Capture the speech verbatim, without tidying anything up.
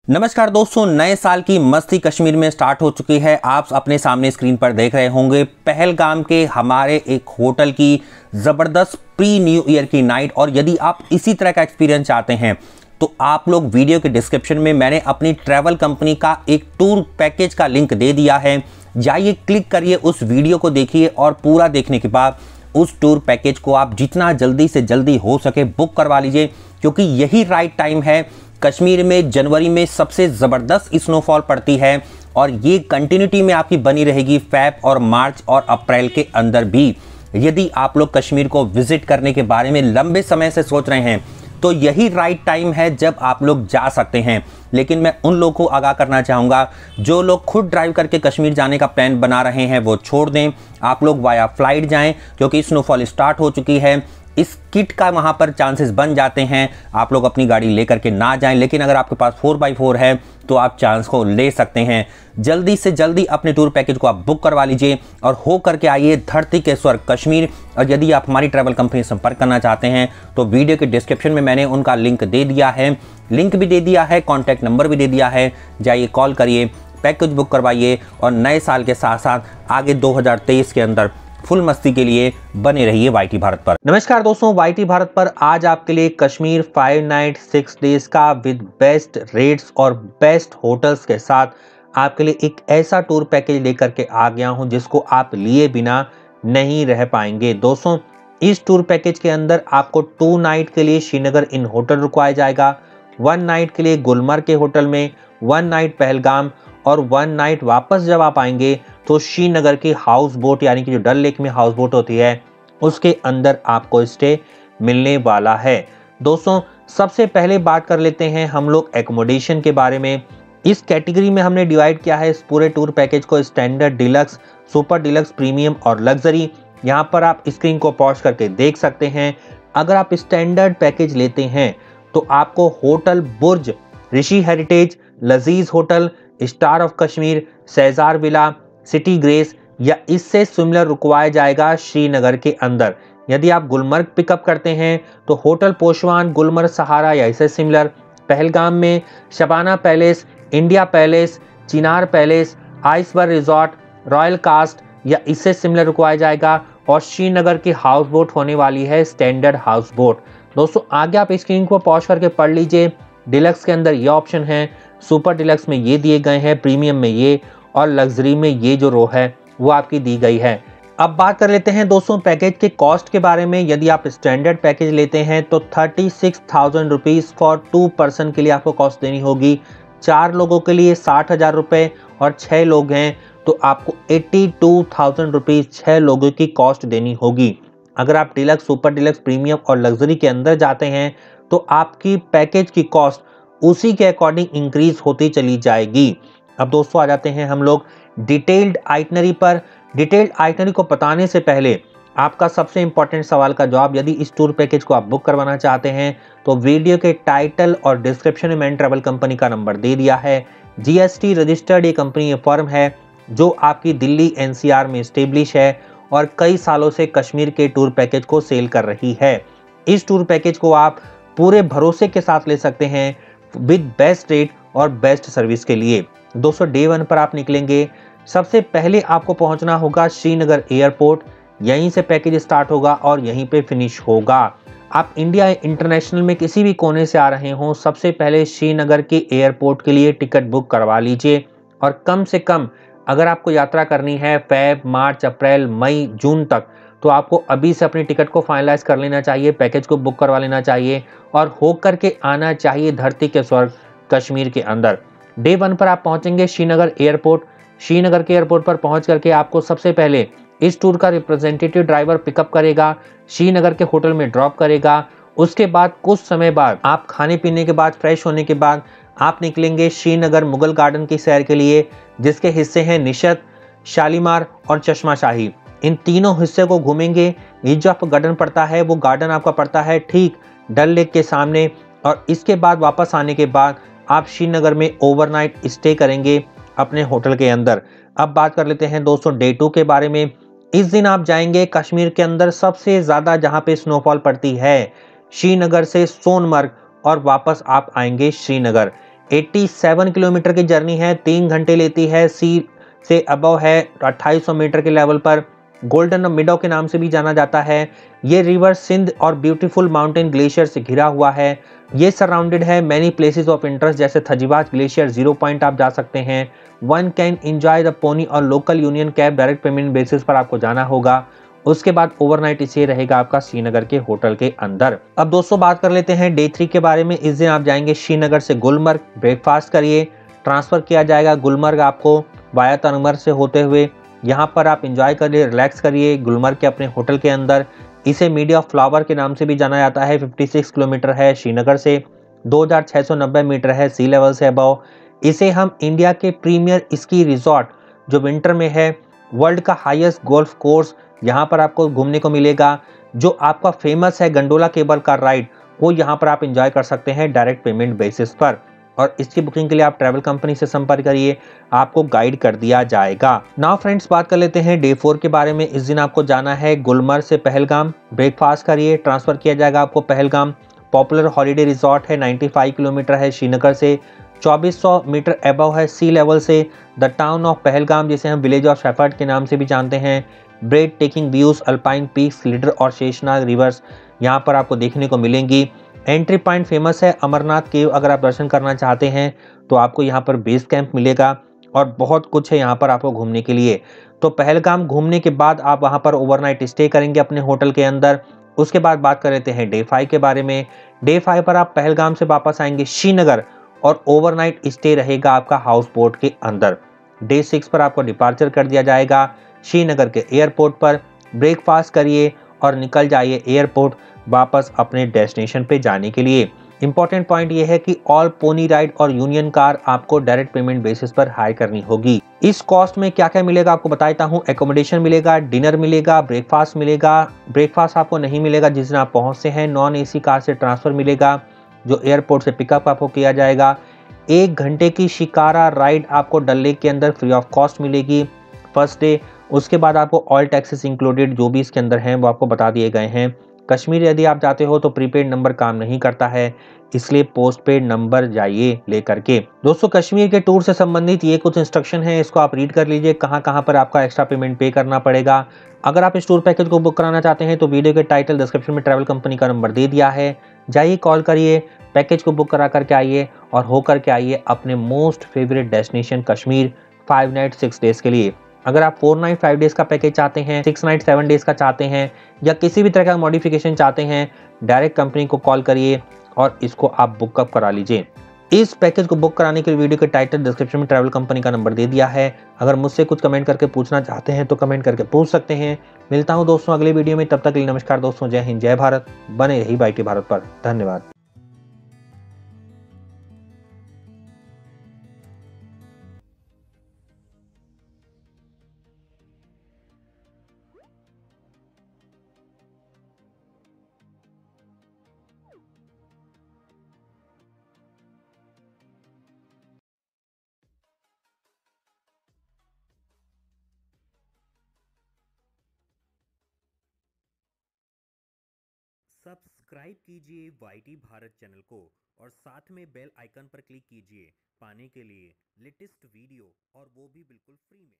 नमस्कार दोस्तों, नए साल की मस्ती कश्मीर में स्टार्ट हो चुकी है। आप अपने सामने स्क्रीन पर देख रहे होंगे पहलगाम के हमारे एक होटल की ज़बरदस्त प्री न्यू ईयर की नाइट। और यदि आप इसी तरह का एक्सपीरियंस चाहते हैं तो आप लोग वीडियो के डिस्क्रिप्शन में मैंने अपनी ट्रैवल कंपनी का एक टूर पैकेज का लिंक दे दिया है। जाइए, क्लिक करिए, उस वीडियो को देखिए और पूरा देखने के बाद उस टूर पैकेज को आप जितना जल्दी से जल्दी हो सके बुक करवा लीजिए, क्योंकि यही राइट टाइम है। कश्मीर में जनवरी में सबसे ज़बरदस्त स्नोफॉल पड़ती है और ये कंटिन्यूटी में आपकी बनी रहेगी फेब और मार्च और अप्रैल के अंदर भी। यदि आप लोग कश्मीर को विजिट करने के बारे में लंबे समय से सोच रहे हैं तो यही राइट टाइम है जब आप लोग जा सकते हैं। लेकिन मैं उन लोगों को आगाह करना चाहूँगा जो लोग खुद ड्राइव करके कश्मीर जाने का प्लान बना रहे हैं वो छोड़ दें, आप लोग वाया फ्लाइट जाएं, क्योंकि स्नोफॉल स्टार्ट हो चुकी है। इस किट का वहाँ पर चांसेस बन जाते हैं आप लोग अपनी गाड़ी लेकर के ना जाएं, लेकिन अगर आपके पास फोर बाई फोर है तो आप चांस को ले सकते हैं। जल्दी से जल्दी अपने टूर पैकेज को आप बुक करवा लीजिए और हो करके आइए धरती के स्वर्ग कश्मीर। और यदि आप हमारी ट्रैवल कंपनी से संपर्क करना चाहते हैं तो वीडियो के डिस्क्रिप्शन में मैंने उनका लिंक दे दिया है, लिंक भी दे दिया है, कॉन्टैक्ट नंबर भी दे दिया है। जाइए, कॉल करिए, पैकेज बुक करवाइए और नए साल के साथ साथ आगे दो हज़ार तेईस के अंदर फुल मस्ती के लिए बने रहिए वाईटी भारत पर। नमस्कार दोस्तों, वाईटी भारत पर आज आपके लिए Kashmir five night six days का विद बेस्ट रेट्स और बेस्ट होटल्स के साथ आपके लिए एक ऐसा टूर पैकेज लेकर के आ गया हूं जिसको आप लिए बिना नहीं रह पाएंगे। दोस्तों, इस टूर पैकेज के अंदर आपको टू नाइट के लिए श्रीनगर इन होटल रुकवाया जाएगा, वन नाइट के लिए गुलमर्ग के होटल में, वन नाइट पहलगाम और वन नाइट वापस जब आप आएंगे तो श्रीनगर की हाउस बोट यानी कि जो डल लेक में हाउस बोट होती है उसके अंदर आपको स्टे मिलने वाला है। दोस्तों, सबसे पहले बात कर लेते हैं हम लोग एकोमोडेशन के बारे में। इस कैटेगरी में हमने डिवाइड किया है इस पूरे टूर पैकेज को standard, deluxe, super deluxe, premium और लग्जरी। यहाँ पर आप स्क्रीन को पॉज करके देख सकते हैं। अगर आप स्टैंडर्ड पैकेज लेते हैं तो आपको hotel Burj, Rishi heritage, Lazeez hotel, star of Kashmir, Shahzar villa, city grace या इससे सिमिलर रुकवाया जाएगा श्रीनगर के अंदर। यदि आप गुलमर्ग पिकअप करते हैं तो होटल पोशवान, गुलमर्ग सहारा या इससे सिमिलर। पहलगाम में Shabana palace, India palace, Chinar palace, iceberg resort, royal cast या इससे सिमिलर रुकवाया जाएगा। और श्रीनगर की हाउस बोट होने वाली है स्टैंडर्ड हाउस बोट। दोस्तों, आगे आप स्क्रीन को पॉज करके पढ़ लीजिए। डिलक्स के अंदर ये ऑप्शन है, सुपर डिलक्स में ये दिए गए हैं, प्रीमियम में ये और लग्जरी में ये जो रो है वो आपकी दी गई है। अब बात कर लेते हैं दोस्तों पैकेज के कॉस्ट के बारे में। यदि आप स्टैंडर्ड पैकेज लेते हैं तो thirty six thousand rupees for two person के लिए आपको कॉस्ट देनी होगी। चार लोगों के लिए साठ हज़ार रुपये और छः लोग हैं तो आपको एट्टी टू थाउजेंड रुपीज़ छः लोगों की कॉस्ट देनी होगी। अगर आप डिलक्स, सुपर डिलक्स, प्रीमियम और लग्जरी के अंदर जाते हैं तो आपकी पैकेज की कॉस्ट उसी के अकॉर्डिंग इंक्रीज होती चली जाएगी। अब दोस्तों, आ जाते हैं हम लोग डिटेल्ड आइटनरी पर। डिटेल्ड आइटनरी को बताने से पहले आपका सबसे इंपॉर्टेंट सवाल का जवाब, यदि इस टूर पैकेज को आप बुक करवाना चाहते हैं तो वीडियो के टाइटल और डिस्क्रिप्शन में मैंने ट्रैवल कंपनी का नंबर दे दिया है। जीएसटी रजिस्टर्ड ये कंपनी, ये फर्म है जो आपकी दिल्ली एनसीआर में स्टेब्लिश है और कई सालों से कश्मीर के टूर पैकेज को सेल कर रही है। इस टूर पैकेज को आप पूरे भरोसे के साथ ले सकते हैं विद बेस्ट रेट और बेस्ट सर्विस के लिए। दोस्तों, डे वन पर आप निकलेंगे, सबसे पहले आपको पहुंचना होगा श्रीनगर एयरपोर्ट। यहीं से पैकेज स्टार्ट होगा और यहीं पे फिनिश होगा। आप इंडिया इंटरनेशनल में किसी भी कोने से आ रहे हों, सबसे पहले श्रीनगर के एयरपोर्ट के लिए टिकट बुक करवा लीजिए। और कम से कम अगर आपको यात्रा करनी है फेब, मार्च, अप्रैल, मई, जून तक, तो आपको अभी से अपनी टिकट को फाइनलाइज कर लेना चाहिए, पैकेज को बुक करवा लेना चाहिए और होकर के आना चाहिए धरती के स्वर्ग कश्मीर के अंदर। डे वन पर आप पहुंचेंगे श्रीनगर एयरपोर्ट। श्रीनगर के एयरपोर्ट पर पहुंच करके आपको सबसे पहले इस टूर का रिप्रेजेंटेटिव ड्राइवर पिकअप करेगा, श्रीनगर के होटल में ड्रॉप करेगा। उसके बाद कुछ समय बाद आप खाने पीने के बाद, फ्रेश होने के बाद आप निकलेंगे श्रीनगर मुगल गार्डन की सैर के लिए, जिसके हिस्से हैं निशत, शालीमार और चश्मा शाही। इन तीनों हिस्से को घूमेंगे। ये जो आपका गार्डन पड़ता है वो गार्डन आपका पड़ता है ठीक डल लेक के सामने। और इसके बाद वापस आने के बाद आप श्रीनगर में ओवरनाइट स्टे करेंगे अपने होटल के अंदर। अब बात कर लेते हैं दोस्तों डे टू के बारे में। इस दिन आप जाएंगे कश्मीर के अंदर सबसे ज़्यादा जहाँ पे स्नोफॉल पड़ती है, श्रीनगर से सोनमर्ग और वापस आप आएंगे श्रीनगर। सत्तासी किलोमीटर की जर्नी है, तीन घंटे लेती है, सी से अबव है, अट्ठाईस सौ मीटर के लेवल पर। गोल्डन मिडो के नाम से भी जाना जाता है। ये रिवर सिंध और ब्यूटीफुल माउंटेन ग्लेशियर से घिरा हुआ है। ये सराउंडेड है मैनी प्लेसेस ऑफ इंटरेस्ट, जैसे थजीवास ग्लेशियर, जीरो पॉइंट आप जा सकते हैं। One can enjoy the pony और local union cab direct payment basis पर आपको जाना होगा। उसके बाद ओवरनाइट स्टे रहेगा आपका श्रीनगर के होटल के अंदर। अब दोस्तों बात कर लेते हैं डे थ्री के बारे में। इस दिन आप जाएंगे श्रीनगर से गुलमर्ग, ब्रेकफास्ट करिए, ट्रांसफर किया जाएगा गुलमर्ग आपको वाया तनमर से होते हुए। यहाँ पर आप इंजॉय करिए, रिलैक्स करिए गुलमर्ग के अपने होटल के अंदर। इसे मीडी ऑफ फ्लावर के नाम से भी जाना जाता है। छप्पन किलोमीटर है श्रीनगर से, दो हज़ार छह सौ नब्बे मीटर है सी लेवल से अबव। इसे हम इंडिया के प्रीमियर स्की रिजॉर्ट जो विंटर में है, वर्ल्ड का हाईएस्ट गोल्फ कोर्स यहाँ पर आपको घूमने को मिलेगा। जो आपका फेमस है गंडोला केबल कार राइड, वो यहाँ पर आप इंजॉय कर सकते हैं डायरेक्ट पेमेंट बेसिस पर। और इसकी बुकिंग के लिए आप ट्रैवल कंपनी से संपर्क करिए, आपको गाइड कर दिया जाएगा। नाउ फ्रेंड्स बात कर लेते हैं डे फोर के बारे में। इस दिन आपको जाना है गुलमर्ग से पहलगाम, ब्रेकफास्ट करिए, ट्रांसफर किया जाएगा आपको पहलगाम। पॉपुलर हॉलीडे रिजॉर्ट है, पचानवे किलोमीटर है श्रीनगर से, चौबीस सौ मीटर अबव है सी लेवल से। द टाउन ऑफ पहलगाम, जिसे हम विलेज ऑफ शेफर्ड के नाम से भी जानते हैं। Breathtaking views, alpine peaks, Lidder और शेषनाग रिवर्स यहाँ पर आपको देखने को मिलेंगी। एंट्री पॉइंट फेमस है अमरनाथ केव, अगर आप दर्शन करना चाहते हैं तो आपको यहाँ पर बेस कैंप मिलेगा और बहुत कुछ है यहाँ पर आपको घूमने के लिए। तो पहलगाम घूमने के बाद आप वहाँ पर ओवरनाइट स्टे करेंगे अपने होटल के अंदर। उसके बाद बात कर लेते हैं डे फाइव के बारे में। डे फाइव पर आप पहलगाम से वापस आएंगे श्रीनगर और ओवरनाइट स्टे रहेगा आपका हाउस बोट के अंदर। डे सिक्स पर आपको डिपार्चर कर दिया जाएगा श्रीनगर के एयरपोर्ट पर। ब्रेकफास्ट करिए और निकल जाइए एयरपोर्ट वापस अपने डेस्टिनेशन पे जाने के लिए। इंपॉर्टेंट पॉइंट ये है कि ऑल पोनी राइड और यूनियन कार आपको डायरेक्ट पेमेंट बेसिस पर हायर करनी होगी। इस कॉस्ट में क्या क्या मिलेगा आपको बता देता हूँ। एकोमोडेशन मिलेगा, डिनर मिलेगा, ब्रेकफास्ट मिलेगा। ब्रेकफास्ट आपको नहीं मिलेगा जिस दिन आप पहुंचते हैं। नॉन एसी कार से ट्रांसफर मिलेगा जो एयरपोर्ट से पिकअप आपको किया जाएगा। एक घंटे की शिकारा राइड आपको डल लेक के अंदर फ्री ऑफ कॉस्ट मिलेगी फर्स्ट डे। उसके बाद आपको ऑल टैक्सेस इंक्लूडेड जो भी इसके अंदर हैं वो आपको बता दिए गए हैं। कश्मीर यदि आप जाते हो तो प्रीपेड नंबर काम नहीं करता है, इसलिए पोस्ट पेड नंबर जाइए लेकर के। दोस्तों कश्मीर के टूर से संबंधित ये कुछ इंस्ट्रक्शन है, इसको आप रीड कर लीजिए कहाँ कहाँ पर आपका एक्स्ट्रा पेमेंट पे करना पड़ेगा। अगर आप इस टूर पैकेज को बुक कराना चाहते हैं तो वीडियो के टाइटल डिस्क्रिप्शन में ट्रैवल कंपनी का नंबर दे दिया है, जाइए कॉल करिए, पैकेज को बुक करा करके आइए और होकर के आइए अपने most favourite destination Kashmir five night six days के लिए। अगर आप फोर नाइट फाइव डेज का पैकेज चाहते हैं, सिक्स नाइट सेवन डेज का चाहते हैं या किसी भी तरह का मॉडिफिकेशन चाहते हैं, डायरेक्ट कंपनी को कॉल करिए और इसको आप बुकअप करा लीजिए। इस पैकेज को बुक कराने के लिए वीडियो के टाइटल डिस्क्रिप्शन में ट्रैवल कंपनी का नंबर दे दिया है। अगर मुझसे कुछ कमेंट करके पूछना चाहते हैं तो कमेंट करके पूछ सकते हैं। मिलता हूं दोस्तों अगले वीडियो में, तब तक के लिए नमस्कार दोस्तों, जय हिंद जय भारत। बने रही बाईटी भारत पर। धन्यवाद। सब्सक्राइब कीजिए वाईटी भारत चैनल को और साथ में बेल आइकन पर क्लिक कीजिए पाने के लिए लेटेस्ट वीडियो, और वो भी बिल्कुल फ्री में।